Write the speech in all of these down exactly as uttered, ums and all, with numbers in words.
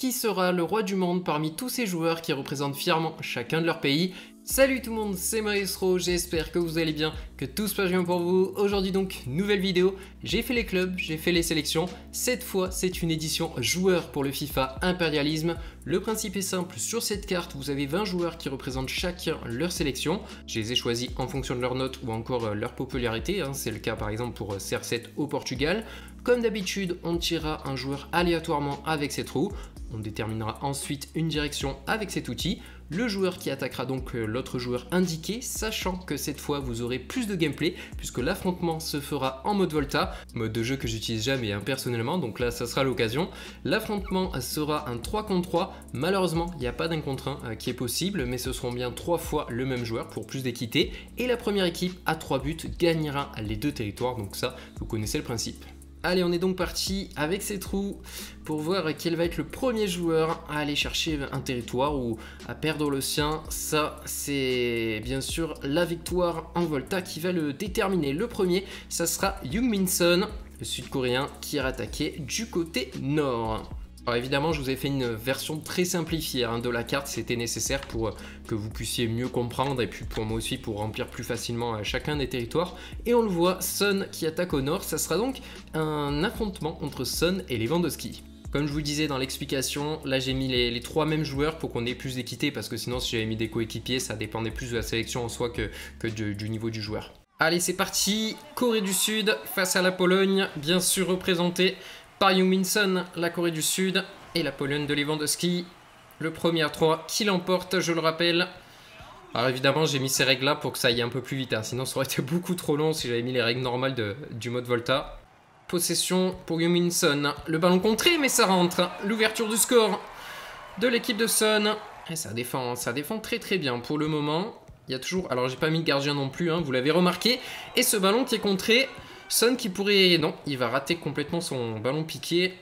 Qui sera le roi du monde parmi tous ces joueurs qui représentent fièrement chacun de leur pays? Salut tout le monde, c'est Maestro, j'espère que vous allez bien, que tout se passe bien pour vous. Aujourd'hui donc, nouvelle vidéo, j'ai fait les clubs, j'ai fait les sélections. Cette fois, c'est une édition joueur pour le FIFA Impérialisme. Le principe est simple, sur cette carte, vous avez vingt joueurs qui représentent chacun leur sélection. Je les ai choisis en fonction de leur note ou encore leur popularité, hein. C'est le cas par exemple pour C R sept au Portugal. Comme d'habitude, on tirera un joueur aléatoirement avec cette roue. On déterminera ensuite une direction avec cet outil. Le joueur qui attaquera donc l'autre joueur indiqué, sachant que cette fois vous aurez plus de gameplay puisque l'affrontement se fera en mode Volta, mode de jeu que j'utilise jamais hein, personnellement, donc là ça sera l'occasion. L'affrontement sera un trois contre trois, malheureusement il n'y a pas d'un contre un euh, qui est possible, mais ce seront bien trois fois le même joueur pour plus d'équité. Et la première équipe à trois buts gagnera les deux territoires, donc ça vous connaissez le principe. Allez, on est donc parti avec ces trous pour voir quel va être le premier joueur à aller chercher un territoire ou à perdre le sien. Ça, c'est bien sûr la victoire en Volta qui va le déterminer. Le premier, ça sera Heung-min Son, le sud-coréen qui ira attaquer du côté nord. Alors évidemment, je vous ai fait une version très simplifiée hein, de la carte, c'était nécessaire pour que vous puissiez mieux comprendre et puis pour moi aussi pour remplir plus facilement chacun des territoires. Et on le voit, Son qui attaque au nord, ça sera donc un affrontement entre Son et Lewandowski. Comme je vous disais dans l'explication, là j'ai mis les, les trois mêmes joueurs pour qu'on ait plus d'équité parce que sinon si j'avais mis des coéquipiers, ça dépendait plus de la sélection en soi que, que du, du niveau du joueur. Allez, c'est parti, Corée du Sud face à la Pologne, bien sûr représentée par Heung-min Son, la Corée du Sud, et la Pologne de Lewandowski. Le premier à trois qui l'emporte, je le rappelle. Alors évidemment, j'ai mis ces règles-là pour que ça aille un peu plus vite, hein. Sinon ça aurait été beaucoup trop long si j'avais mis les règles normales de, du mode Volta. Possession pour Heung-min Son. Le ballon contré, mais ça rentre. L'ouverture du score de l'équipe de Son. Et ça défend, ça défend très très bien pour le moment. Il y a toujours... Alors j'ai pas mis de gardien non plus, hein, vous l'avez remarqué. Et ce ballon qui est contré... Son qui pourrait... Non, il va rater complètement son ballon piqué.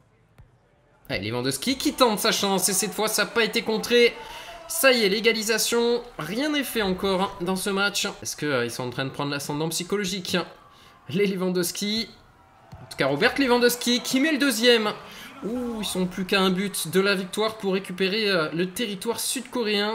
Allez, Lewandowski qui tente sa chance. Et cette fois, ça n'a pas été contré. Ça y est, l'égalisation. Rien n'est fait encore dans ce match. Est-ce qu'ils euh, sont en train de prendre l'ascendant psychologique? Les Lewandowski. En tout cas, Robert Lewandowski qui met le deuxième. Ouh, ils sont plus qu'à un but de la victoire pour récupérer euh, le territoire sud-coréen.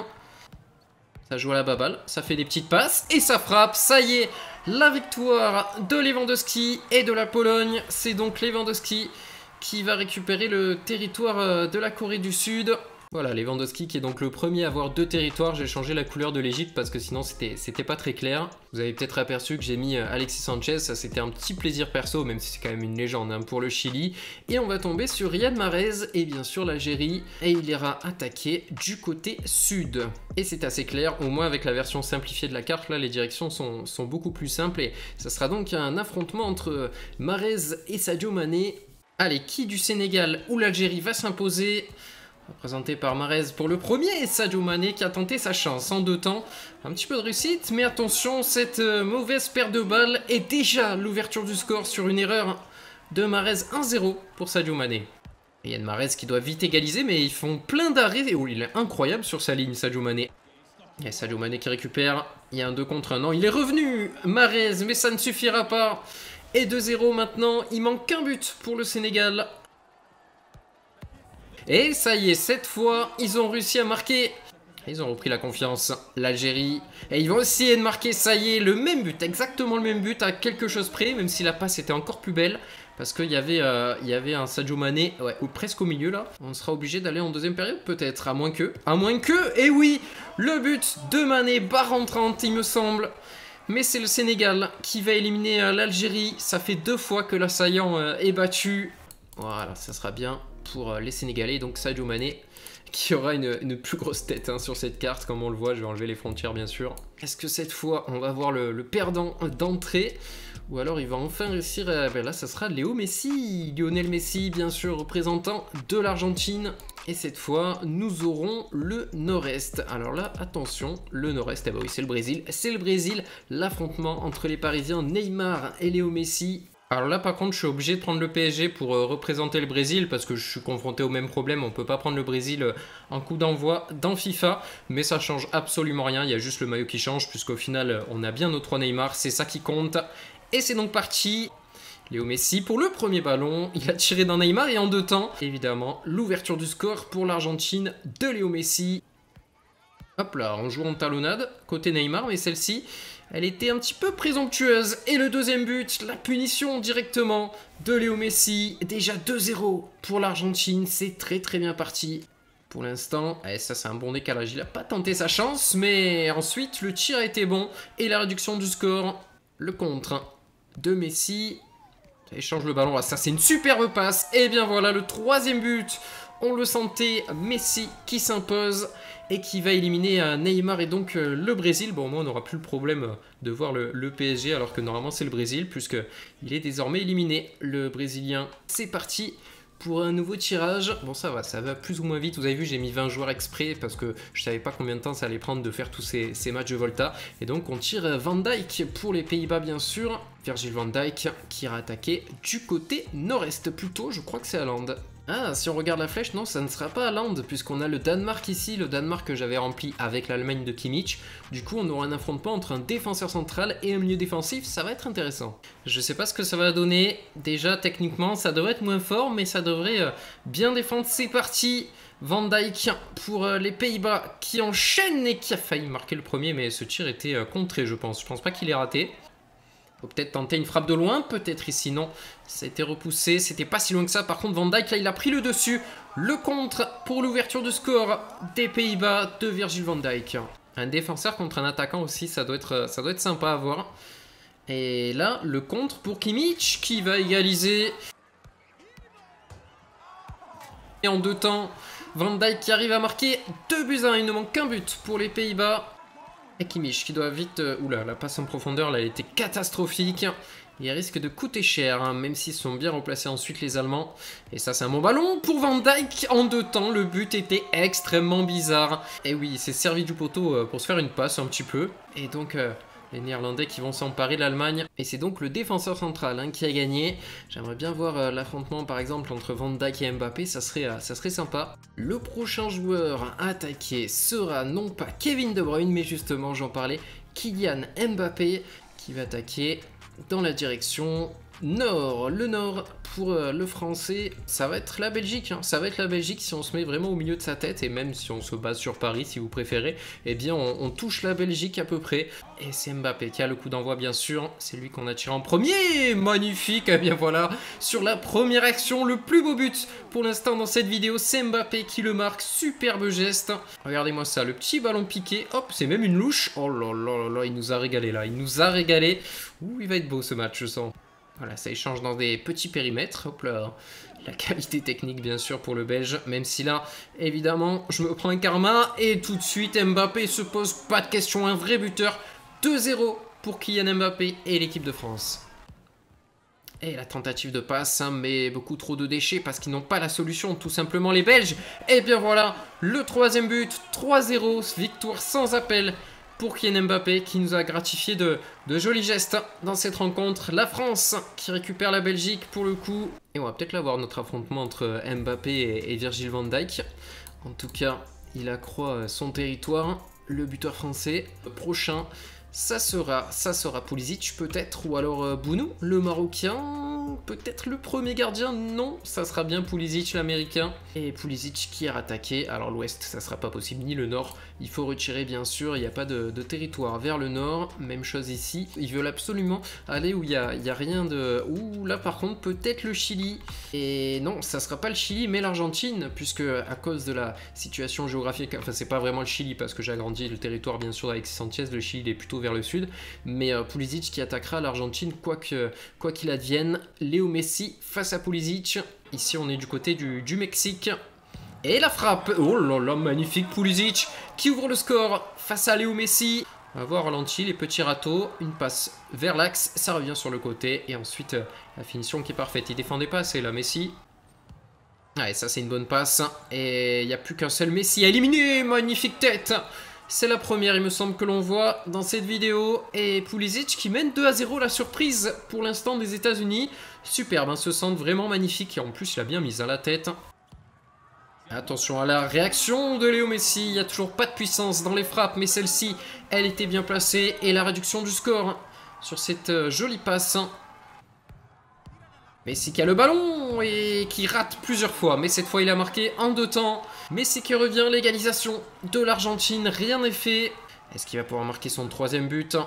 Ça joue à la baballe, ça fait des petites passes et ça frappe, ça y est, la victoire de Lewandowski et de la Pologne. C'est donc Lewandowski qui va récupérer le territoire de la Corée du Sud. Voilà, Lewandowski qui est donc le premier à avoir deux territoires. J'ai changé la couleur de l'Égypte parce que sinon c'était pas très clair. Vous avez peut-être aperçu que j'ai mis Alexis Sanchez, ça c'était un petit plaisir perso, même si c'est quand même une légende hein, pour le Chili. Et on va tomber sur Riyad Mahrez et bien sûr l'Algérie. Et il ira attaquer du côté sud. Et c'est assez clair, au moins avec la version simplifiée de la carte, là les directions sont, sont beaucoup plus simples. Et ça sera donc un affrontement entre Mahrez et Sadio Mané. Allez, qui du Sénégal ou l'Algérie va s'imposer ? Représenté par Mahrez pour le premier et Sadio Mané qui a tenté sa chance en deux temps. Un petit peu de réussite, mais attention, cette mauvaise paire de balles est déjà l'ouverture du score sur une erreur de Mahrez. Un zéro pour Sadio Mané. Et Yann Mahrez qui doit vite égaliser, mais ils font plein d'arrêts. Oh, il est incroyable sur sa ligne, Sadio Mané. Et Sadio Mané qui récupère. Il y a un deux contre un. Non, il est revenu, Mahrez, mais ça ne suffira pas. Et deux zéro maintenant. Il manque qu'un but pour le Sénégal. Et ça y est, cette fois, ils ont réussi à marquer. Ils ont repris la confiance, l'Algérie. Et ils vont essayer de marquer, ça y est, le même but, exactement le même but, à quelque chose près, même si la passe était encore plus belle. Parce qu'il y avait, euh, il y avait un Sadio Mané, ouais, ou presque au milieu là. On sera obligé d'aller en deuxième période peut-être, à moins que. À moins que, et oui, le but de Mané, barre entrante, il me semble. Mais c'est le Sénégal qui va éliminer euh, l'Algérie. Ça fait deux fois que l'assaillant euh, est battu. Voilà, ça sera bien pour les Sénégalais, donc Sadio Mané qui aura une, une plus grosse tête hein, sur cette carte, comme on le voit. Je vais enlever les frontières bien sûr. Est-ce que cette fois on va voir le, le perdant d'entrée ou alors il va enfin réussir à... Ben là ça sera Léo Messi, Lionel Messi bien sûr, représentant de l'Argentine. Et cette fois nous aurons le Nord-Est. Alors là attention, le Nord-Est, eh ben oui c'est le Brésil, c'est le Brésil, l'affrontement entre les Parisiens Neymar et Léo Messi. Alors là par contre je suis obligé de prendre le P S G pour euh, représenter le Brésil parce que je suis confronté au même problème, on peut pas prendre le Brésil euh, en coup d'envoi dans FIFA, mais ça change absolument rien, il y a juste le maillot qui change puisqu'au final euh, on a bien nos trois Neymar, c'est ça qui compte. Et c'est donc parti, Léo Messi pour le premier ballon. Il a tiré dans Neymar et en deux temps. Évidemment, l'ouverture du score pour l'Argentine de Léo Messi. Hop là, on joue en talonnade côté Neymar, mais celle-ci, elle était un petit peu présomptueuse. Et le deuxième but, la punition directement de Léo Messi. Déjà deux zéro pour l'Argentine, c'est très très bien parti. Pour l'instant, eh, ça c'est un bon décalage, il n'a pas tenté sa chance, mais ensuite le tir a été bon. Et la réduction du score, le contre de Messi. Ça échange le ballon, ah, ça c'est une superbe passe. Et bien voilà, le troisième but, on le sentait, Messi qui s'impose et qui va éliminer Neymar et donc le Brésil. Bon, moi on n'aura plus le problème de voir le, le P S G alors que normalement c'est le Brésil puisqu'il est désormais éliminé, le Brésilien. C'est parti pour un nouveau tirage. Bon, ça va, ça va plus ou moins vite. Vous avez vu, j'ai mis vingt joueurs exprès parce que je savais pas combien de temps ça allait prendre de faire tous ces, ces matchs de Volta. Et donc on tire Van Dijk pour les Pays-Bas bien sûr. Virgil van Dijk qui ira attaquer du côté nord-est plutôt, je crois que c'est Haaland. Ah, si on regarde la flèche, non, ça ne sera pas Haaland, puisqu'on a le Danemark ici, le Danemark que j'avais rempli avec l'Allemagne de Kimmich. Du coup, on aura un affrontement entre un défenseur central et un milieu défensif, ça va être intéressant. Je sais pas ce que ça va donner. Déjà, techniquement, ça devrait être moins fort, mais ça devrait euh, bien défendre. C'est parti, Van Dijk pour euh, les Pays-Bas qui enchaîne et qui a failli marquer le premier, mais ce tir était euh, contré, je pense. Je pense pas qu'il ait raté. Faut peut-être tenter une frappe de loin, peut-être ici, non. Ça a été repoussé, c'était pas si loin que ça. Par contre, Van Dijk, là, il a pris le dessus. Le contre pour l'ouverture du score des Pays-Bas de Virgil van Dijk. Un défenseur contre un attaquant aussi, ça doit être, ça doit être sympa à voir. Et là, le contre pour Kimmich, qui va égaliser. Et en deux temps, Van Dijk qui arrive à marquer deux buts à un. Il ne manque qu'un but pour les Pays-Bas. Et Kimmich qui doit vite... Euh, oula, la passe en profondeur, là, elle était catastrophique. Il risque de coûter cher, hein, même s'ils sont bien remplacés ensuite les Allemands. Et ça, c'est un bon ballon pour Van Dijk. En deux temps, le but était extrêmement bizarre. Et oui, il s'est servi du poteau euh, pour se faire une passe un petit peu. Et donc... Euh, les Néerlandais qui vont s'emparer de l'Allemagne. Et c'est donc le défenseur central hein, qui a gagné. J'aimerais bien voir euh, l'affrontement par exemple entre Van Dijk et Mbappé, ça serait, euh, ça serait sympa. Le prochain joueur à attaquer sera non pas Kevin De Bruyne, mais justement, j'en parlais, Kylian Mbappé, qui va attaquer dans la direction nord. Le nord pour euh, le français, ça va être la Belgique. Hein. Ça va être la Belgique si on se met vraiment au milieu de sa tête et même si on se base sur Paris, si vous préférez, eh bien on, on touche la Belgique à peu près. Et c'est Mbappé qui a le coup d'envoi bien sûr. C'est lui qu'on a tiré en premier. Magnifique. Et bien voilà, sur la première action, le plus beau but pour l'instant dans cette vidéo, c'est Mbappé qui le marque. Superbe geste. Regardez-moi ça, le petit ballon piqué. Hop, c'est même une louche. Oh là là là là, il nous a régalé là. Il nous a régalé. Ouh, il va être beau ce match, je sens. Voilà, ça échange dans des petits périmètres. Hop là, la qualité technique bien sûr pour le Belge. Même si là, évidemment, je me prends un karma. Et tout de suite, Mbappé se pose pas de question. Un vrai buteur. deux zéro pour Kylian Mbappé et l'équipe de France. Et la tentative de passe, hein, mais beaucoup trop de déchets parce qu'ils n'ont pas la solution, tout simplement les Belges. Et bien voilà, le troisième but, trois zéro, victoire sans appel pour Kylian Mbappé qui nous a gratifié de, de jolis gestes dans cette rencontre. La France qui récupère la Belgique pour le coup. Et on va peut-être l'avoir notre affrontement entre Mbappé et, et Virgil van Dijk. En tout cas, il accroît son territoire, le buteur français. Le prochain, ça sera, ça sera Pulisic peut-être, ou alors euh, Bounou, le Marocain, peut-être le premier gardien, non, ça sera bien Pulisic, l'Américain. Et Pulisic qui a rattaqué, alors l'Ouest, ça sera pas possible, ni le Nord, il faut retirer bien sûr, il n'y a pas de, de territoire vers le Nord, même chose ici, ils veulent absolument aller où il n'y a, il y a rien de... Ouh, là par contre, peut-être le Chili, et non, ça sera pas le Chili, mais l'Argentine, puisque à cause de la situation géographique, enfin c'est pas vraiment le Chili, parce que j'ai agrandi le territoire bien sûr avec Sanchez, le Chili il est plutôt vers le sud, mais euh, Pulisic qui attaquera l'Argentine quoi que, quoi qu'il advienne. Léo Messi face à Pulisic, ici on est du côté du, du Mexique, et la frappe, oh là là, magnifique Pulisic qui ouvre le score face à Léo Messi. On va voir ralenti les petits râteaux, une passe vers l'axe, ça revient sur le côté, et ensuite euh, la finition qui est parfaite, il défendait pas assez là Messi. Ouais, ça c'est une bonne passe, et il n'y a plus qu'un seul Messi à éliminer, magnifique tête. C'est la première, il me semble, que l'on voit dans cette vidéo. Et Pulisic qui mène deux à zéro, la surprise pour l'instant des États-Unis. Superbe, hein, ce centre vraiment magnifique. Et en plus, il a bien mis à la tête. Attention à la réaction de Léo Messi. Il n'y a toujours pas de puissance dans les frappes, mais celle-ci, elle était bien placée. Et la réduction du score sur cette jolie passe. Messi qui a le ballon et qui rate plusieurs fois. Mais cette fois, il a marqué en deux temps. Messi qui revient, l'égalisation de l'Argentine. Rien n'est fait. Est-ce qu'il va pouvoir marquer son troisième but?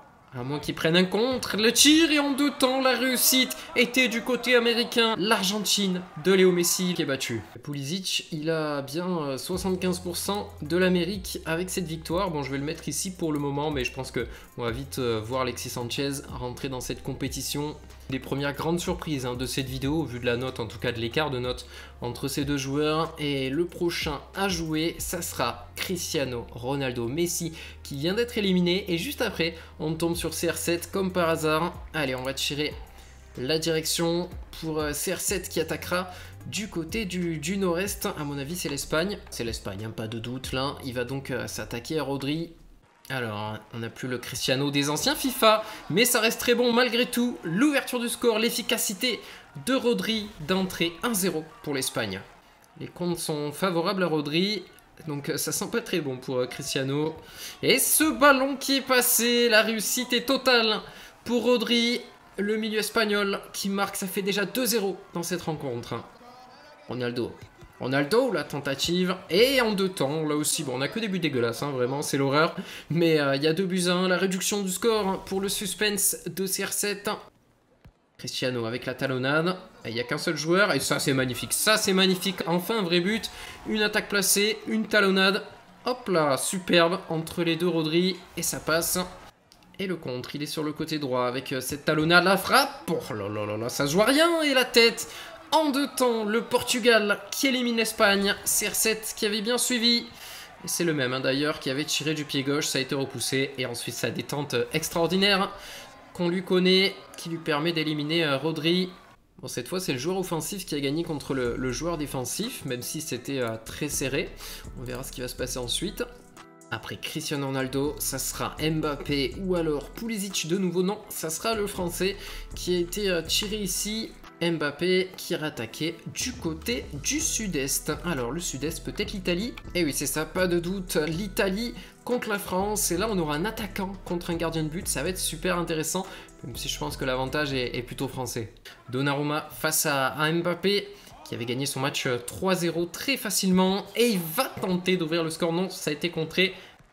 À moins qu'il prenne un contre, le tir et en deux temps, la réussite était du côté américain. L'Argentine de Léo Messi qui est battu. Pulisic, il a bien soixante-quinze pour cent de l'Amérique avec cette victoire. Bon, je vais le mettre ici pour le moment, mais je pense qu'on va vite voir Alexis Sanchez rentrer dans cette compétition. Des premières grandes surprises hein, de cette vidéo, vu de la note, en tout cas de l'écart de note entre ces deux joueurs. Et le prochain à jouer, ça sera Cristiano Ronaldo Messi qui vient d'être éliminé. Et juste après, on tombe sur C R sept comme par hasard. Allez, on va tirer la direction pour C R sept qui attaquera du côté du, du nord-est. À mon avis, c'est l'Espagne. C'est l'Espagne, hein, pas de doute là. Il va donc euh, s'attaquer à Rodri. Alors, on n'a plus le Cristiano des anciens FIFA, mais ça reste très bon malgré tout. L'ouverture du score, l'efficacité de Rodri d'entrée un zéro pour l'Espagne. Les comptes sont favorables à Rodri, donc ça sent pas très bon pour Cristiano. Et ce ballon qui est passé, la réussite est totale pour Rodri, le milieu espagnol qui marque, ça fait déjà deux zéro dans cette rencontre. Ronaldo. Ronaldo, la tentative, et en deux temps, là aussi, bon, on n'a que des buts dégueulasses, hein, vraiment, c'est l'horreur. Mais il euh, y a deux buts à un, la réduction du score hein, pour le suspense de C R sept. Cristiano avec la talonnade, il n'y a qu'un seul joueur, et ça c'est magnifique, ça c'est magnifique, enfin un vrai but, une attaque placée, une talonnade, hop là, superbe, entre les deux Rodri, et ça passe. Et le contre, il est sur le côté droit avec cette talonnade, la frappe, oh là là là là, ça se joue à rien, et la tête. En deux temps, le Portugal qui élimine l'Espagne. C R sept qui avait bien suivi. Et c'est le même hein, d'ailleurs qui avait tiré du pied gauche. Ça a été repoussé. Et ensuite sa détente extraordinaire qu'on lui connaît. Qui lui permet d'éliminer euh, Rodri. Bon, cette fois c'est le joueur offensif qui a gagné contre le, le joueur défensif. Même si c'était euh, très serré. On verra ce qui va se passer ensuite. Après Cristiano Ronaldo, ça sera Mbappé ou alors Pulisic de nouveau. Non, ça sera le Français qui a été euh, tiré ici. Mbappé qui ira attaquer du côté du sud-est. Alors le sud-est, peut-être l'Italie. Et oui, c'est ça, pas de doute. L'Italie contre la France. Et là, on aura un attaquant contre un gardien de but. Ça va être super intéressant. Même si je pense que l'avantage est, est plutôt français. Donnarumma face à, à Mbappé qui avait gagné son match trois zéro très facilement. Et il va tenter d'ouvrir le score. Non, ça a été contré.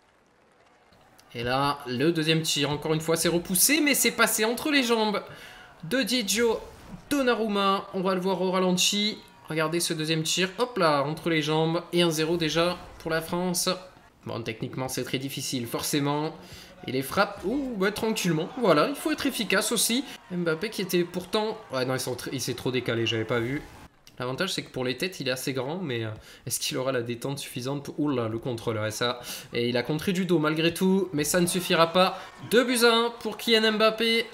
Et là, le deuxième tir, encore une fois, c'est repoussé. Mais c'est passé entre les jambes de Diego Donnarumma, on va le voir au ralenti. Regardez ce deuxième tir, hop là, entre les jambes. Et un zéro déjà pour la France. Bon, techniquement, c'est très difficile, forcément. Et les frappes, ouh, bah, tranquillement. Voilà, il faut être efficace aussi. Mbappé qui était pourtant... Ouais, non, il s'est trop décalé, j'avais pas vu. L'avantage, c'est que pour les têtes, il est assez grand, mais euh, est-ce qu'il aura la détente suffisante pour... Ouh là, le contrôleur, et ça... Et il a contré du dos malgré tout, mais ça ne suffira pas. deux buts à un pour Kylian Mbappé.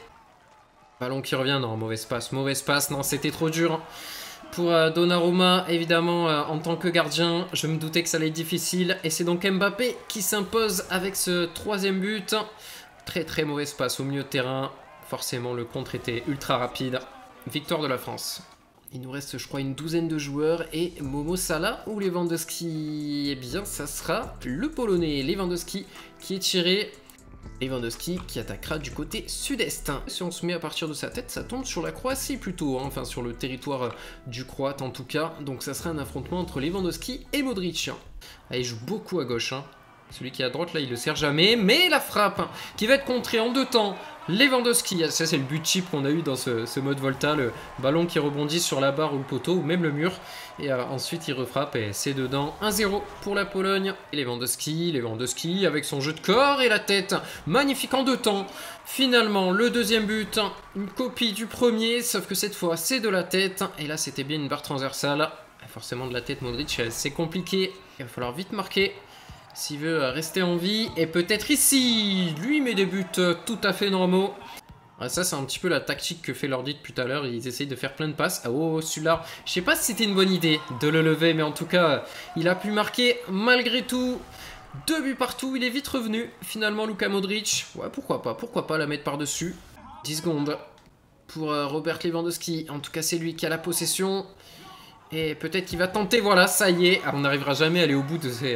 Ballon qui revient, non, mauvais passe, mauvais passe, non, c'était trop dur. Pour euh, Donnarumma, évidemment, euh, en tant que gardien, je me doutais que ça allait être difficile. Et c'est donc Mbappé qui s'impose avec ce troisième but. Très très mauvais passe au milieu de terrain. Forcément, le contre était ultra rapide. Victoire de la France. Il nous reste, je crois, une douzaine de joueurs. Et Momo Salah ou Lewandowski? Eh bien, ça sera le Polonais Lewandowski qui est tiré. Lewandowski qui attaquera du côté sud-est. Si on se met à partir de sa tête, ça tombe sur la Croatie plutôt, hein. Enfin sur le territoire du Croate en tout cas. Donc ça sera un affrontement entre Lewandowski et Modric. Ah, il joue beaucoup à gauche, hein. Celui qui est à droite là, il le sert jamais. Mais la frappe qui va être contrée en deux temps. Lewandowski, ça c'est le but cheap qu'on a eu dans ce, ce mode Volta, le ballon qui rebondit sur la barre ou le poteau ou même le mur. Et euh, ensuite il refrappe et c'est dedans. un zéro pour la Pologne. Et Lewandowski, Lewandowski avec son jeu de corps et la tête. Magnifique en deux temps. Finalement le deuxième but, une copie du premier, sauf que cette fois c'est de la tête. Et là c'était bien une barre transversale. Et forcément de la tête Modric, c'est compliqué. Il va falloir vite marquer s'il veut rester en vie. Et peut-être ici, lui met des buts tout à fait normaux. Ah, ça, c'est un petit peu la tactique que fait l'ordi depuis tout à l'heure. Ils essayent de faire plein de passes. Ah, oh, celui-là, je sais pas si c'était une bonne idée de le lever. Mais en tout cas, il a pu marquer malgré tout. Deux buts partout. Il est vite revenu. Finalement, Luka Modric. Ouais, pourquoi pas. Pourquoi pas la mettre par-dessus. dix secondes pour euh, Robert Lewandowski. En tout cas, c'est lui qui a la possession. Et peut-être qu'il va tenter, voilà, ça y est. On n'arrivera jamais à aller au bout de ces,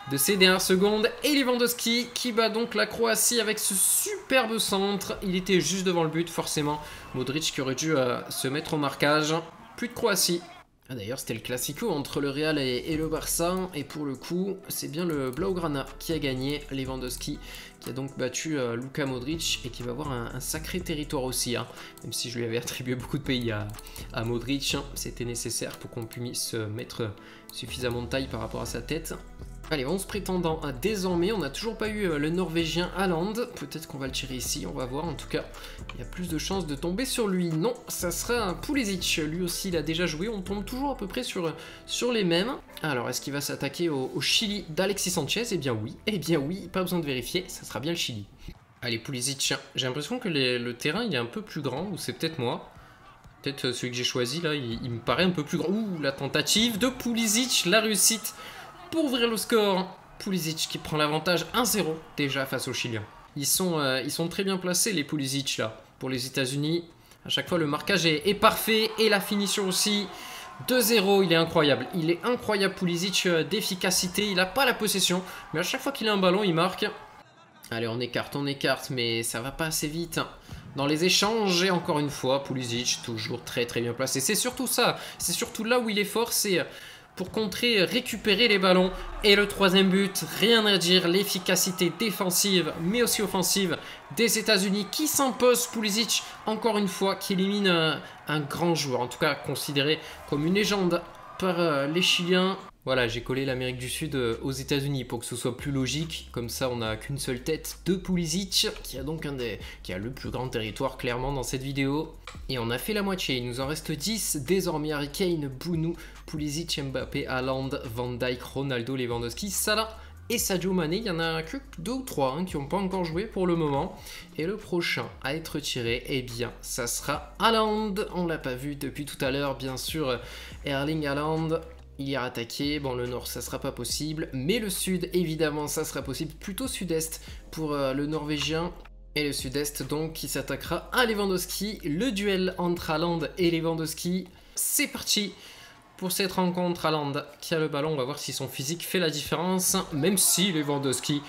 de ces dernières secondes. Et Lewandowski qui bat donc la Croatie avec ce superbe centre. Il était juste devant le but, forcément. Modric qui aurait dû euh, se mettre au marquage. Plus de Croatie. Ah, d'ailleurs, c'était le classico entre le Real et, et le Barça. Et pour le coup, c'est bien le Blaugrana qui a gagné. Lewandowski qui a donc battu euh, Luka Modric et qui va avoir un, un sacré territoire aussi. Hein. Même si je lui avais attribué beaucoup de pays à, à Modric, hein. C'était nécessaire pour qu'on puisse mettre suffisamment de taille par rapport à sa tête. Allez, onze prétendants à désormais. On n'a toujours pas eu le Norvégien Haaland. Peut-être qu'on va le tirer ici, on va voir. En tout cas, il y a plus de chances de tomber sur lui. Non, ça sera un Pulisic. Lui aussi, il a déjà joué. On tombe toujours à peu près sur, sur les mêmes. Alors, est-ce qu'il va s'attaquer au, au Chili d'Alexis Sanchez? Eh bien oui, eh bien oui, pas besoin de vérifier. Ça sera bien le Chili. Allez, Pulisic. J'ai l'impression que les, le terrain, il est un peu plus grand. Ou c'est peut-être moi. Peut-être celui que j'ai choisi, là, il, il me paraît un peu plus grand. Ouh, la tentative de Pulisic, la réussite pour ouvrir le score. Pulisic qui prend l'avantage un zéro déjà face aux Chiliens. Ils sont, euh, ils sont très bien placés les Pulisic là pour les États-Unis. À chaque fois le marquage est, est parfait et la finition aussi. deux zéro, il est incroyable. Il est incroyable Pulisic euh, d'efficacité. Il n'a pas la possession, mais à chaque fois qu'il a un ballon, il marque. Allez, on écarte, on écarte, mais ça va pas assez vite. Dans les échanges, et encore une fois, Pulisic toujours très très bien placé. C'est surtout ça, c'est surtout là où il est fort, c'est pour contrer, récupérer les ballons. Et le troisième but, rien à dire, l'efficacité défensive, mais aussi offensive des États-Unis qui s'impose. Pulisic, encore une fois, qui élimine un, un grand joueur, en tout cas considéré comme une légende par euh, les Chiliens. Voilà, j'ai collé l'Amérique du Sud aux États-Unis pour que ce soit plus logique. Comme ça, on n'a qu'une seule tête de Pulisic, qui a donc un des, qui a le plus grand territoire clairement dans cette vidéo. Et on a fait la moitié. Il nous en reste dix. Désormais, Harry Kane, Bounou, Pulisic, Mbappé, Haaland, Van Dijk, Ronaldo, Lewandowski, Salah et Sadio Mané. Il y en a que deux ou trois hein, qui n'ont pas encore joué pour le moment. Et le prochain à être tiré, eh bien, ça sera Haaland. On l'a pas vu depuis tout à l'heure, bien sûr. Erling Haaland. Il ira attaquer, bon le nord ça sera pas possible, mais le sud évidemment ça sera possible, plutôt sud-est pour euh, le norvégien. Et le sud-est donc qui s'attaquera à Lewandowski, le duel entre Haaland et Lewandowski. C'est parti pour cette rencontre. Haaland qui a le ballon, on va voir si son physique fait la différence, même si Lewandowski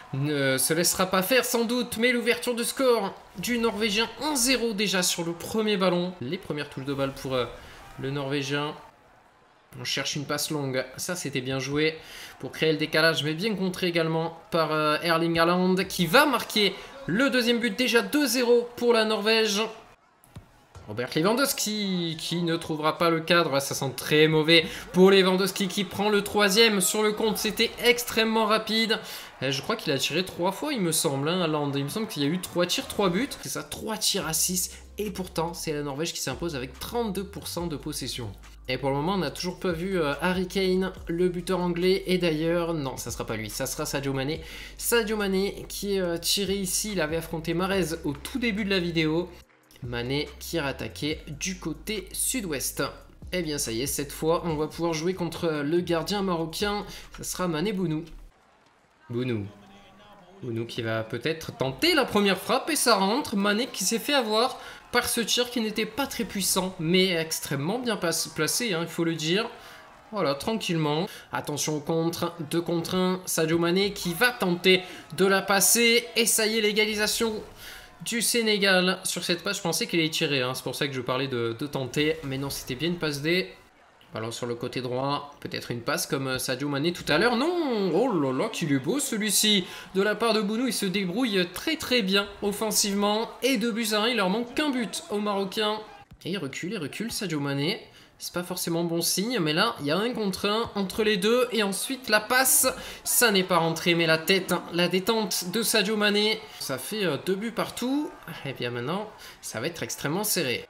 ne se laissera pas faire sans doute. Mais l'ouverture de score du norvégien, un zéro déjà sur le premier ballon. Les premières touches de balle pour euh, le norvégien. On cherche une passe longue, ça c'était bien joué pour créer le décalage, mais bien contré également par euh, Erling Haaland qui va marquer le deuxième but, déjà deux zéro pour la Norvège. Robert Lewandowski qui ne trouvera pas le cadre, ça sent très mauvais pour Lewandowski qui prend le troisième sur le compte, c'était extrêmement rapide. Et je crois qu'il a tiré trois fois il me semble, hein, Haaland. Il me semble qu'il y a eu trois tirs, trois buts, c'est ça, trois tirs à six. Et pourtant c'est la Norvège qui s'impose avec trente-deux pour cent de possession. Et pour le moment, on n'a toujours pas vu euh, Harry Kane, le buteur anglais. Et d'ailleurs, non, ça sera pas lui, ça sera Sadio Mané. Sadio Mané qui est euh, tiré ici, il avait affronté Mahrez au tout début de la vidéo. Mané qui a attaqué du côté sud-ouest. Et bien ça y est, cette fois, on va pouvoir jouer contre le gardien marocain. Ça sera Mané Bounou. Bounou. Bounou qui va peut-être tenter la première frappe et ça rentre. Mané qui s'est fait avoir par ce tir qui n'était pas très puissant, mais extrêmement bien placé, hein, il faut le dire. Voilà, tranquillement. Attention au contre, deux contre un. Sadio Mané qui va tenter de la passer. Et ça y est, l'égalisation du Sénégal. Sur cette passe, je pensais qu'il allait tirer, hein, c'est pour ça que je parlais de, de tenter. Mais non, c'était bien une passe D. Ballon sur le côté droit, peut-être une passe comme Sadio Mané tout à l'heure. Non, oh là là, qu'il est beau celui-ci. De la part de Bounou, il se débrouille très très bien offensivement. Et de buts à un, il leur manque qu'un but aux Marocains. Et il recule, il recule Sadio Mané. C'est pas forcément bon signe, mais là, il y a un contre un entre les deux. Et ensuite, la passe, ça n'est pas rentré, mais la tête, la détente de Sadio Mané. Ça fait deux buts partout. Et bien maintenant, ça va être extrêmement serré.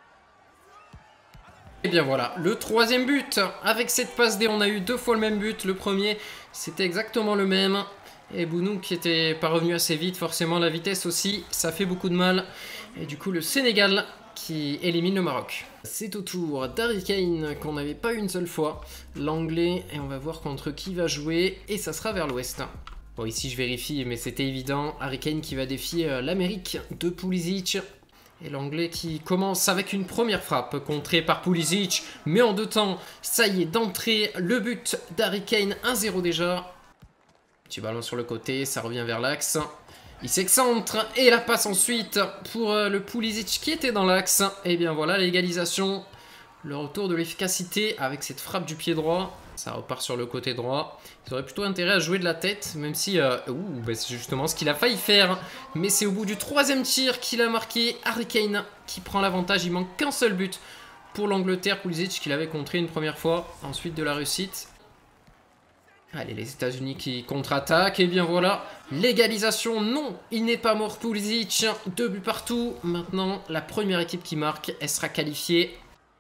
Et bien voilà, le troisième but. Avec cette passe D, on a eu deux fois le même but. Le premier, c'était exactement le même. Et Bounou qui était pas revenu assez vite, forcément la vitesse aussi, ça fait beaucoup de mal. Et du coup, le Sénégal qui élimine le Maroc. C'est au tour d'Harry Kane qu'on n'avait pas une seule fois. L'anglais, et on va voir contre qui il va jouer. Et ça sera vers l'ouest. Bon, ici je vérifie, mais c'était évident. Harry Kane qui va défier l'Amérique de Pulisic. Et l'anglais qui commence avec une première frappe contrée par Pulisic. Mais en deux temps, ça y est, d'entrée, le but d'Harry Kane, un zéro déjà. Petit ballon sur le côté, ça revient vers l'axe. Il s'excentre et la passe ensuite pour euh, le Pulisic qui était dans l'axe. Et bien voilà l'égalisation. Le retour de l'efficacité avec cette frappe du pied droit. Ça repart sur le côté droit. Ils auraient plutôt intérêt à jouer de la tête, même si... Euh, ouh, bah c'est justement ce qu'il a failli faire. Mais c'est au bout du troisième tir qu'il a marqué. Harry Kane qui prend l'avantage. Il manque qu'un seul but pour l'Angleterre. Pulisic qui l'avait contré une première fois. Ensuite de la réussite. Allez, les États-Unis qui contre-attaquent. Et bien voilà, l'égalisation. Non, il n'est pas mort Pulisic. Deux buts partout. Maintenant, la première équipe qui marque, elle sera qualifiée.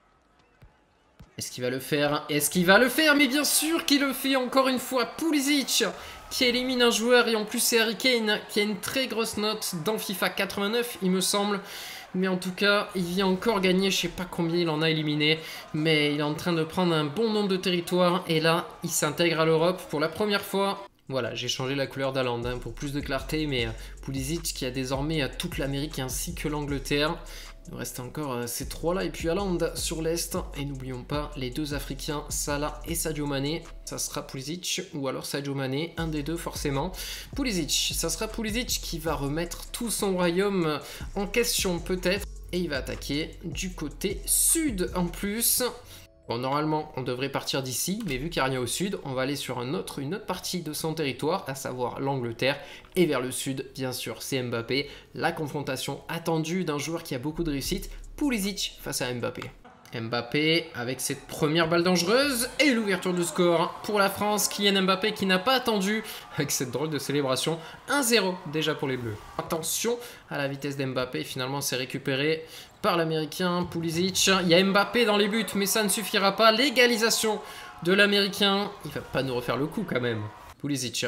Est-ce qu'il va le faire? Est-ce qu'il va le faire? Mais bien sûr qu'il le fait encore une fois. Pulisic qui élimine un joueur. Et en plus, c'est Harry Kane qui a une très grosse note dans FIFA quatre-vingt-neuf, il me semble. Mais en tout cas, il vient encore gagner. Je sais pas combien il en a éliminé. Mais il est en train de prendre un bon nombre de territoires. Et là, il s'intègre à l'Europe pour la première fois. Voilà, j'ai changé la couleur d'Haaland hein, pour plus de clarté. Mais euh, Pulisic qui a désormais euh, toute l'Amérique ainsi que l'Angleterre. Il nous reste encore euh, ces trois-là et puis Haaland sur l'Est. Et n'oublions pas les deux Africains, Salah et Sadio Mané. Ça sera Pulisic ou alors Sadio Mané, un des deux forcément. Pulisic, ça sera Pulisic qui va remettre tout son royaume en question peut-être. Et il va attaquer du côté sud en plus. Bon, normalement, on devrait partir d'ici, mais vu qu'il n'y a rien au sud, on va aller sur un autre, une autre partie de son territoire, à savoir l'Angleterre. Et vers le sud, bien sûr, c'est Mbappé. La confrontation attendue d'un joueur qui a beaucoup de réussite, Pulisic face à Mbappé. Mbappé avec cette première balle dangereuse et l'ouverture du score pour la France. Kylian Mbappé qui n'a pas attendu avec cette drôle de célébration. un zéro déjà pour les Bleus. Attention à la vitesse d'Mbappé, finalement c'est récupéré par l'Américain Pulisic. Il y a Mbappé dans les buts mais ça ne suffira pas. L'égalisation de l'Américain. Il va pas nous refaire le coup quand même. Pulisic.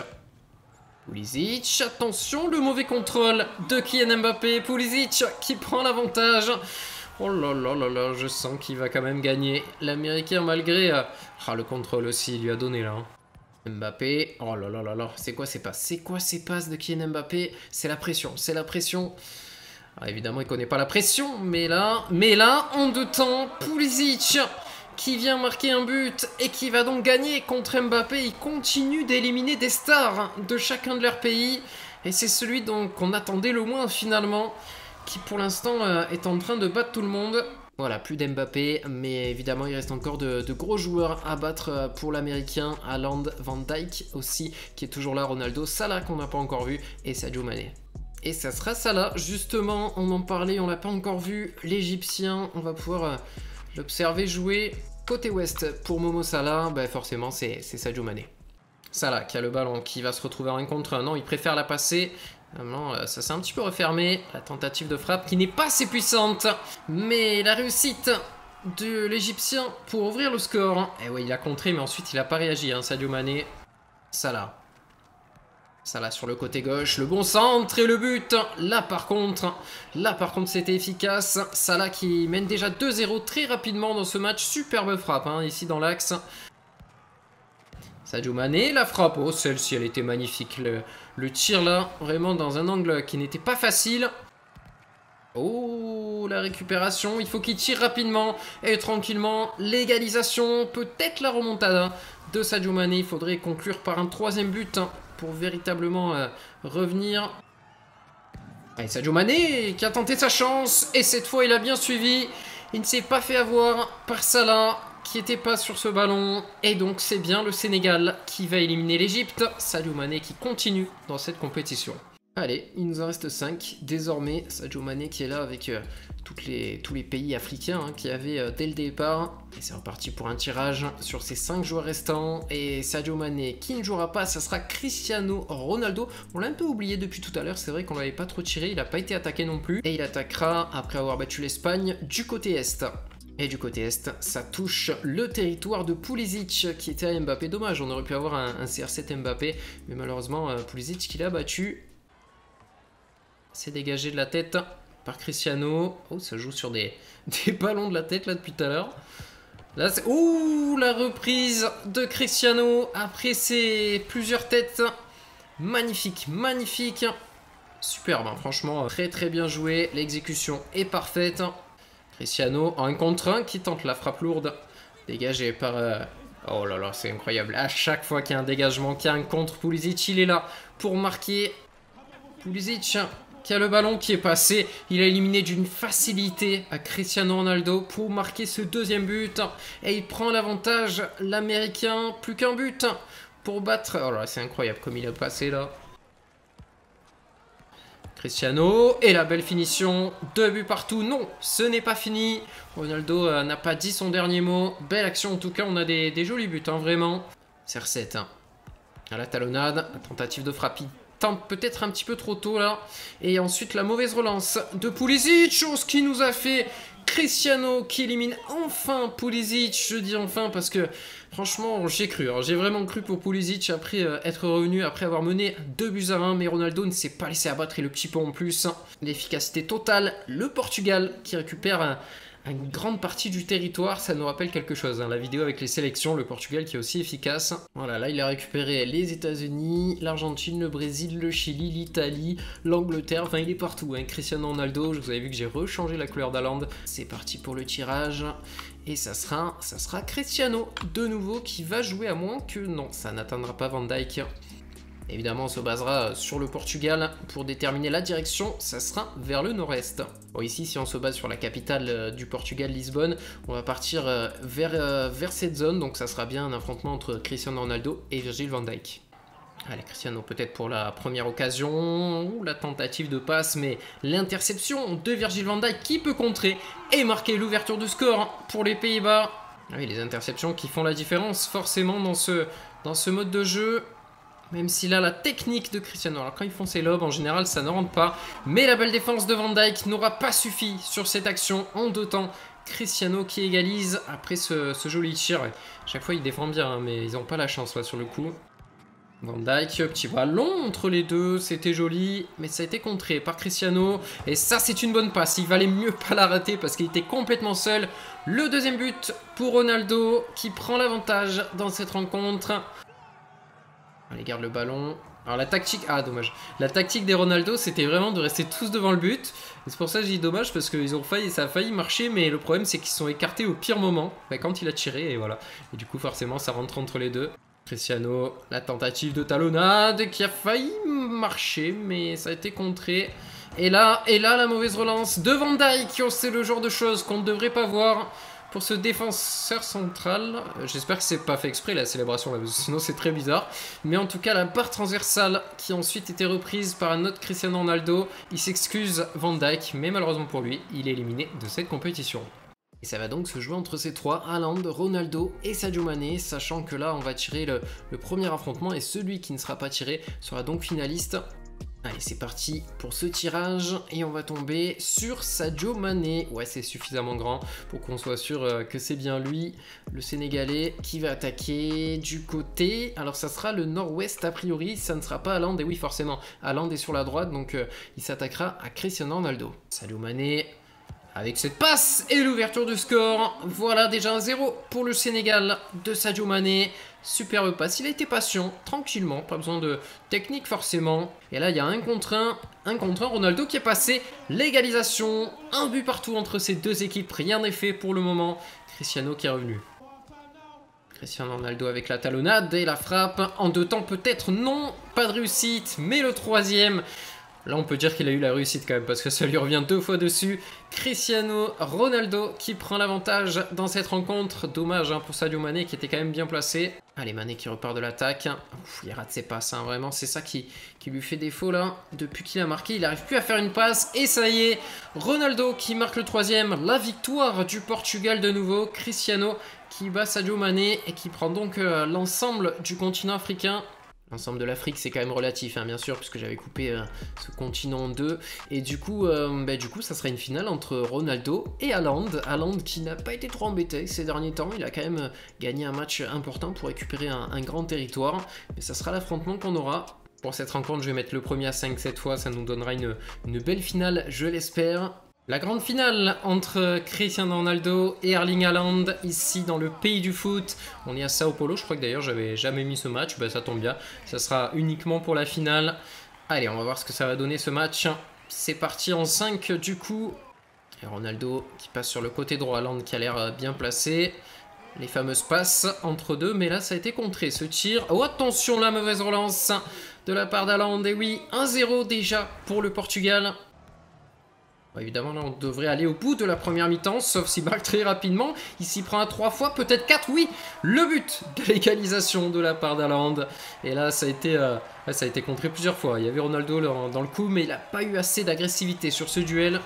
Pulisic, attention, le mauvais contrôle de Kylian Mbappé. Pulisic qui prend l'avantage. Oh là là là là, je sens qu'il va quand même gagner. L'Américain malgré... Euh... Ah, le contrôle aussi, il lui a donné là. Hein. Mbappé, oh là là là là, c'est quoi ces passes? C'est quoi ces passes de Kylian Mbappé? C'est la pression, c'est la pression. Ah, évidemment, il connaît pas la pression, mais là, mais là, en deux temps, Pulisic qui vient marquer un but et qui va donc gagner contre Mbappé. Il continue d'éliminer des stars de chacun de leurs pays. Et c'est celui dont qu'on attendait le moins finalement, qui pour l'instant euh, est en train de battre tout le monde. Voilà, plus d'Mbappé, mais évidemment il reste encore de, de gros joueurs à battre pour l'Américain. Haaland, Van Dijk aussi, qui est toujours là, Ronaldo, Salah qu'on n'a pas encore vu, et Sadio Mané. Et ça sera Salah, justement, on en parlait, on l'a pas encore vu, l'Égyptien, on va pouvoir euh, l'observer jouer. Côté ouest, pour Momo Salah, bah forcément c'est Sadio Mané. Salah qui a le ballon, qui va se retrouver en un contre un, non, il préfère la passer. Non, ça s'est un petit peu refermé, la tentative de frappe qui n'est pas assez puissante, mais la réussite de l'Égyptien pour ouvrir le score. Et oui, il a contré, mais ensuite il n'a pas réagi, hein, Sadio Mané. Salah. Salah sur le côté gauche, le bon centre et le but. Là par contre, là par contre c'était efficace. Salah qui mène déjà deux zéro très rapidement dans ce match, superbe frappe, hein, ici dans l'axe. Sadio Mané, la frappe, oh celle-ci elle était magnifique, le, le tir là, vraiment dans un angle qui n'était pas facile. Oh, la récupération, il faut qu'il tire rapidement et tranquillement, l'égalisation, peut-être la remontada de Sadio Mané. Il faudrait conclure par un troisième but hein, pour véritablement euh, revenir. Allez, Sadio Mané qui a tenté sa chance et cette fois il a bien suivi, il ne s'est pas fait avoir par Salah, qui n'était pas sur ce ballon. Et donc c'est bien le Sénégal qui va éliminer l'Égypte. Sadio Mané qui continue dans cette compétition. Allez, il nous en reste cinq. Désormais, Sadio Mané qui est là avec euh, toutes les, tous les pays africains hein, qu'il y avait euh, dès le départ. Et c'est reparti pour un tirage sur ces cinq joueurs restants. Et Sadio Mané qui ne jouera pas, ça sera Cristiano Ronaldo. On l'a un peu oublié depuis tout à l'heure, c'est vrai qu'on ne l'avait pas trop tiré. Il n'a pas été attaqué non plus. Et il attaquera après avoir battu l'Espagne du côté Est. Et du côté Est, ça touche le territoire de Pulisic qui était à Mbappé. Dommage, on aurait pu avoir un, un C R sept Mbappé, mais malheureusement, euh, Pulisic qui l'a battu. C'est dégagé de la tête par Cristiano. Oh, ça joue sur des, des ballons de la tête là depuis tout à l'heure. Là, c'est... Ouh, la reprise de Cristiano après ces plusieurs têtes. Magnifique, magnifique. Superbe, hein, franchement, très très bien joué. L'exécution est parfaite. Cristiano en un contre un qui tente la frappe lourde dégagée par, euh, Oh là là, c'est incroyable. À chaque fois qu'il y a un dégagement, qu'il y a un contre, Pulisic, il est là pour marquer. Pulisic qui a le ballon qui est passé. Il a éliminé d'une facilité à Cristiano Ronaldo pour marquer ce deuxième but. Et il prend l'avantage, l'Américain. Plus qu'un but pour battre. Oh là, c'est incroyable comme il a passé là. Cristiano, et la belle finition, deux buts partout, non, ce n'est pas fini, Ronaldo euh, n'a pas dit son dernier mot, belle action en tout cas, on a des, des jolis buts, hein, vraiment, C R sept, hein. À la talonnade, la tentative de frappe, il tente peut-être un petit peu trop tôt là, et ensuite la mauvaise relance de Pulisic, chose qui nous a fait Cristiano qui élimine enfin Pulisic, je dis enfin parce que franchement j'ai cru, j'ai vraiment cru pour Pulisic après euh, être revenu, après avoir mené deux buts à un, mais Ronaldo ne s'est pas laissé abattre et le petit pont en plus, l'efficacité totale, le Portugal qui récupère un, une grande partie du territoire, ça nous rappelle quelque chose, hein, la vidéo avec les sélections, le Portugal qui est aussi efficace. Voilà, là il a récupéré les États-Unis, l'Argentine, le Brésil, le Chili, l'Italie, l'Angleterre, enfin il est partout, hein. Cristiano Ronaldo, je vous avais vu que j'ai rechangé la couleur d'Haaland. C'est parti pour le tirage, et ça sera, ça sera Cristiano de nouveau qui va jouer, à moins que non, ça n'atteindra pas Van Dijk. Évidemment, on se basera sur le Portugal pour déterminer la direction, ça sera vers le nord-est. Bon, ici, si on se base sur la capitale euh, du Portugal, Lisbonne, on va partir euh, vers, euh, vers cette zone, donc ça sera bien un affrontement entre Cristiano Ronaldo et Virgil van Dijk. Allez, Cristiano peut-être pour la première occasion, ou la tentative de passe, mais l'interception de Virgil van Dijk qui peut contrer et marquer l'ouverture du score pour les Pays-Bas. Ah oui, les interceptions qui font la différence forcément dans ce, dans ce mode de jeu. Même si là, la technique de Cristiano, alors quand ils font ses lobes, en général, ça ne rentre pas. Mais la belle défense de Van Dijk n'aura pas suffi sur cette action en deux temps. Cristiano qui égalise après ce, ce joli tir. Chaque fois, ils défendent bien, hein, mais ils n'ont pas la chance là sur le coup. Van Dijk, petit ballon entre les deux, c'était joli, mais ça a été contré par Cristiano. Et ça, c'est une bonne passe. Il valait mieux pas la rater parce qu'il était complètement seul. Le deuxième but pour Ronaldo qui prend l'avantage dans cette rencontre. Allez, garde le ballon. Alors la tactique... Ah, dommage. La tactique des Ronaldo, c'était vraiment de rester tous devant le but. Et c'est pour ça que je dis dommage, parce qu'ils ont failli, ça a failli marcher, mais le problème, c'est qu'ils se sont écartés au pire moment. Bah, quand il a tiré, et voilà. Et du coup, forcément, ça rentre entre les deux. Cristiano, la tentative de talonnade qui a failli marcher, mais ça a été contré. Et là, et là la mauvaise relance de Van Dijk. C'est le genre de choses qu'on ne devrait pas voir pour ce défenseur central. J'espère que c'est pas fait exprès la célébration là, parce que sinon c'est très bizarre. Mais en tout cas, la barre transversale qui a ensuite été reprise par un autre Cristiano Ronaldo. Il s'excuse Van Dijk, mais malheureusement pour lui, il est éliminé de cette compétition. Et ça va donc se jouer entre ces trois, Haaland, Ronaldo et Sadio Mané, sachant que là on va tirer le, le premier affrontement et celui qui ne sera pas tiré sera donc finaliste. Allez, c'est parti pour ce tirage et on va tomber sur Sadio Mané. Ouais, c'est suffisamment grand pour qu'on soit sûr que c'est bien lui, le Sénégalais, qui va attaquer du côté. Alors ça sera le nord-ouest a priori, ça ne sera pas Haaland. Et oui, forcément, Haaland est sur la droite, donc euh, il s'attaquera à Cristiano Ronaldo. Sadio Mané avec cette passe et l'ouverture du score. Voilà déjà un zéro pour le Sénégal de Sadio Mané. Superbe passe, il a été patient, tranquillement, pas besoin de technique forcément. Et là il y a un contre un, un contre un, Ronaldo qui est passé, l'égalisation, un but partout entre ces deux équipes, rien n'est fait pour le moment. Cristiano qui est revenu. Cristiano Ronaldo avec la talonnade et la frappe, en deux temps peut-être, non, pas de réussite, mais le troisième... Là, on peut dire qu'il a eu la réussite quand même, parce que ça lui revient deux fois dessus. Cristiano Ronaldo qui prend l'avantage dans cette rencontre. Dommage hein, pour Sadio Mané qui était quand même bien placé. Allez, Mané qui repart de l'attaque. Il rate ses passes, hein, vraiment. C'est ça qui, qui lui fait défaut là. Depuis qu'il a marqué, il n'arrive plus à faire une passe. Et ça y est, Ronaldo qui marque le troisième. La victoire du Portugal de nouveau. Cristiano qui bat Sadio Mané et qui prend donc euh, l'ensemble du continent africain. L'ensemble de l'Afrique, c'est quand même relatif, hein, bien sûr, puisque j'avais coupé euh, ce continent en deux. Et du coup, euh, bah, du coup, ça sera une finale entre Ronaldo et Haaland. Haaland qui n'a pas été trop embêté ces derniers temps. Il a quand même gagné un match important pour récupérer un, un grand territoire. Mais ça sera l'affrontement qu'on aura. Pour cette rencontre, je vais mettre le premier à cinq cette fois. Ça nous donnera une, une belle finale, je l'espère. La grande finale entre Cristiano Ronaldo et Erling Haaland, ici dans le pays du foot. On est à Sao Paulo, je crois que d'ailleurs j'avais jamais mis ce match, bah, ça tombe bien. Ça sera uniquement pour la finale. Allez, on va voir ce que ça va donner ce match. C'est parti en cinq du coup. Et Ronaldo qui passe sur le côté droit, Haaland qui a l'air bien placé. Les fameuses passes entre deux, mais là ça a été contré ce tir. Oh attention, la mauvaise relance de la part d'Haaland. Et oui, un zéro déjà pour le Portugal. Bon, évidemment là on devrait aller au bout de la première mi-temps, sauf s'il marque très rapidement. Il s'y prend à trois fois, peut-être quatre, oui. Le but de l'égalisation de la part d'Haaland. Et là ça a été, euh, ça a été contré plusieurs fois. Il y avait Ronaldo dans, dans le coup, mais il n'a pas eu assez d'agressivité sur ce duel.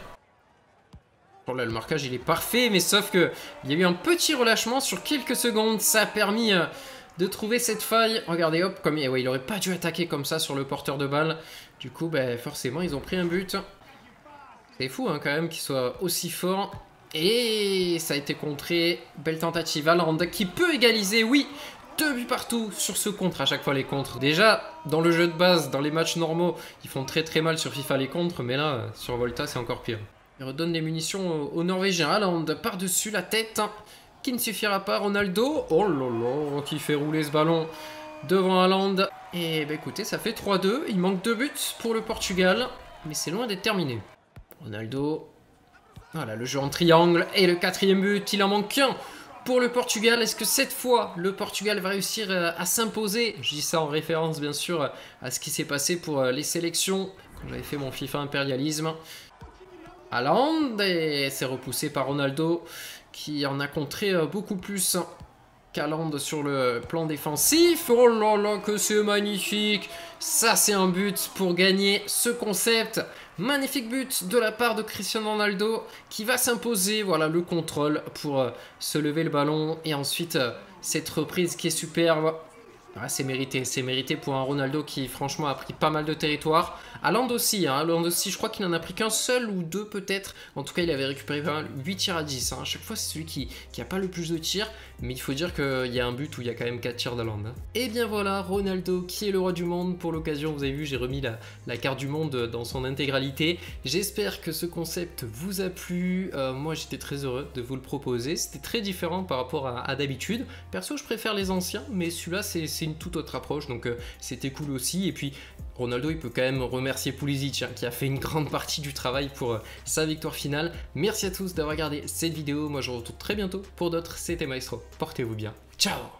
Bon, là, le marquage il est parfait, mais sauf que il y a eu un petit relâchement sur quelques secondes. Ça a permis euh, de trouver cette faille. Regardez, hop, comme ouais, il aurait pas dû attaquer comme ça sur le porteur de balle. Du coup, ben, forcément, ils ont pris un but. C'est fou hein, quand même qu'il soit aussi fort. Et ça a été contré. Belle tentative. Haaland qui peut égaliser, oui. Deux buts partout sur ce contre, à chaque fois les contres. Déjà, dans le jeu de base, dans les matchs normaux, ils font très très mal sur FIFA les contres. Mais là, sur Volta, c'est encore pire. Il redonne des munitions aux Norvégiens. Haaland par-dessus la tête, qui ne suffira pas. Ronaldo, oh là là, qui fait rouler ce ballon devant Haaland. Et bah écoutez, ça fait trois deux. Il manque deux buts pour le Portugal, mais c'est loin d'être terminé. Ronaldo, voilà le jeu en triangle. Et le quatrième but, il en manque qu'un pour le Portugal. Est-ce que cette fois, le Portugal va réussir à s'imposer? Je dis ça en référence bien sûr à ce qui s'est passé pour les sélections, quand j'avais fait mon FIFA impérialisme. Haaland, et c'est repoussé par Ronaldo qui en a contré beaucoup plus qu'Haaland sur le plan défensif. Oh là là, que c'est magnifique! Ça, c'est un but pour gagner ce concept. Magnifique but de la part de Cristiano Ronaldo qui va s'imposer. Voilà le contrôle pour euh, se lever le ballon. Et ensuite, euh, cette reprise qui est superbe. Ah, c'est mérité, c'est mérité pour un Ronaldo qui franchement a pris pas mal de territoire. Haaland aussi, hein, Haaland aussi, je crois qu'il n'en a pris qu'un seul ou deux peut-être. En tout cas, il avait récupéré huit tirs à dix. Hein. À chaque fois, c'est celui qui n'a pas le plus de tirs. Mais il faut dire qu'il y a un but où il y a quand même quatre tirs d'Haaland. Hein. Et bien voilà, Ronaldo qui est le roi du monde. Pour l'occasion, vous avez vu, j'ai remis la, la carte du monde dans son intégralité. J'espère que ce concept vous a plu. Euh, moi, j'étais très heureux de vous le proposer. C'était très différent par rapport à, à d'habitude. Perso, je préfère les anciens, mais celui-là, c'est une toute autre approche. Donc, euh, c'était cool aussi. Et puis, Ronaldo, il peut quand même remercier Pulisic, hein, qui a fait une grande partie du travail pour euh, sa victoire finale. Merci à tous d'avoir regardé cette vidéo. Moi, je vous retrouve très bientôt pour d'autres. C'était Maestro. Portez-vous bien. Ciao!